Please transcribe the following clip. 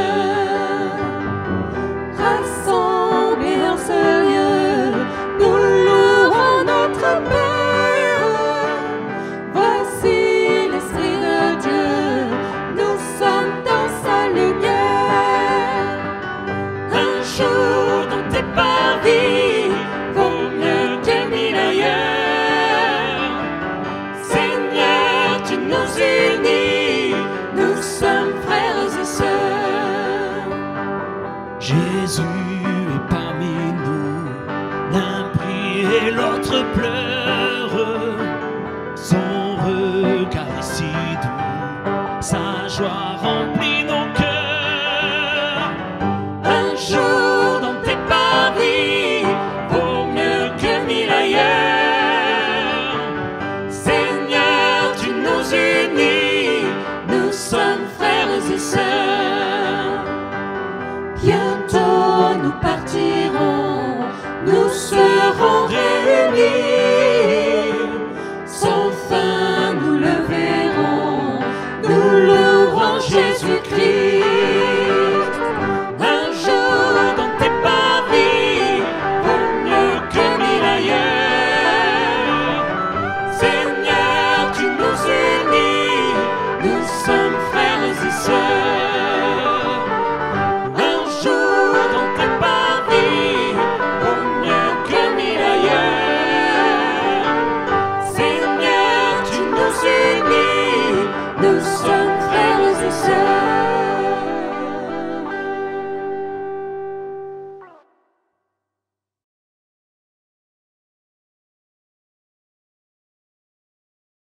Rassemblés en ce lieu, nous louons notre Père. Voici l'Esprit de Dieu, nous sommes dans sa lumière. Un jour dans tes parvis vaut mieux que mille ailleurs. Seigneur, tu nous unis, nous sommes frères et sœurs. Jésus est parmi nous, l'un prie et l'autre pleure. Son regard est si doux, sa joie remplit nos cœurs. Un jour dans tes parvis vaut mieux que mille ailleurs. Seigneur, tu nous unis, nous sommes frères et sœurs. Bientôt nous partirons, nous serons réunis